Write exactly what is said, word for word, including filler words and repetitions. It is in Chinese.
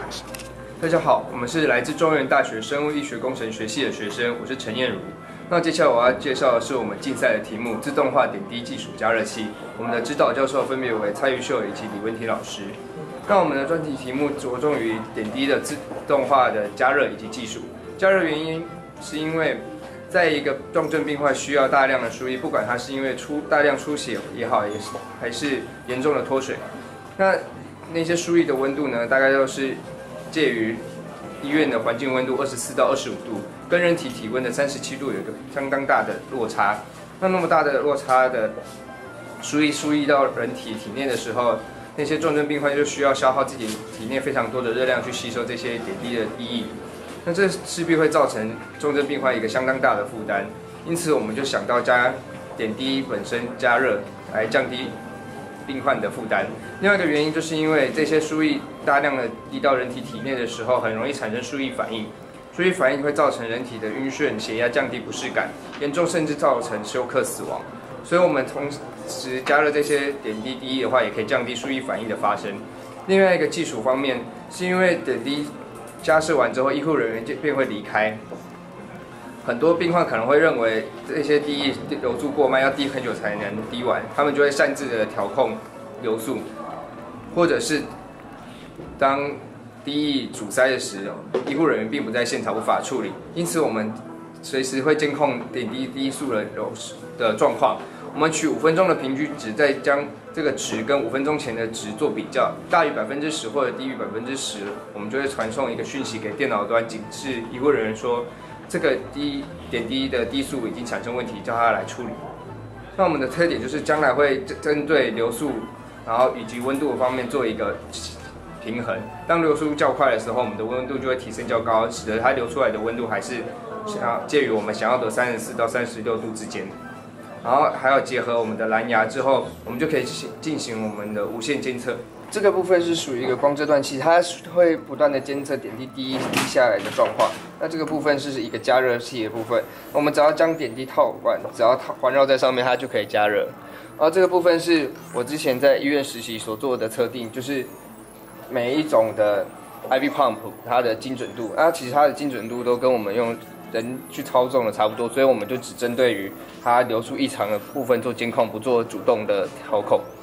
大家好，我们是来自中原大学生物医学工程学系的学生，我是陈燕如。那接下来我要介绍的是我们竞赛的题目——自动化点滴技术加热器。我们的指导教授分别为蔡玉秀以及李文体老师。那我们的专题题目着重于点滴的自动化的加热以及技术。加热原因是因为在一个重症病患需要大量的输液，不管它是因为出大量出血也好，也是还是严重的脱水。那那些输液的温度呢，大概都是介于医院的环境温度二十四到二十五度，跟人体体温的三十七度有一个相当大的落差。那那么大的落差的输液输液到人体体内的时候，那些重症病患就需要消耗自己体内非常多的热量去吸收这些点滴的滴液，那这势必会造成重症病患一个相当大的负担。因此，我们就想到加点滴本身加热来降低病患的负担。另外一个原因就是因为这些输液大量的滴到人体体内的时候，很容易产生输液反应。输液反应会造成人体的晕眩、血压降低、不适感，严重甚至造成休克死亡。所以，我们同时加热这些点滴滴液的话，也可以降低输液反应的发生。另外一个技术方面，是因为点滴加设完之后，医护人员就便会离开。很多病患可能会认为这些滴液流速过慢，要滴很久才能滴完，他们就会擅自的调控流速，或者是当滴液阻塞的时候，医护人员并不在现场，无法处理。因此，我们随时会监控点滴滴数的流的状况。我们取五分钟的平均值，再将这个值跟五分钟前的值做比较，大于百分之十或者低于百分之十，我们就会传送一个讯息给电脑端，警示医护人员说，这个滴点滴的滴数已经产生问题，叫他来处理。那我们的特点就是将来会针对流速，然后以及温度方面做一个平衡。当流速较快的时候，我们的温度就会提升较高，使得它流出来的温度还是想要介于我们想要的三十四到三十六度之间。然后还要结合我们的蓝牙之后，我们就可以进行我们的无线监测。这个部分是属于一个光遮断器，它会不断的监测点滴滴滴下来的状况。那这个部分是一个加热器的部分，我们只要将点滴套管，只要它环绕在上面，它就可以加热。然后这个部分是我之前在医院实习所做的测定，就是每一种的 I V pump 它的精准度，那其实它的精准度都跟我们用人去操纵的差不多，所以我们就只针对于它流速异常的部分做监控，不做主动的调控。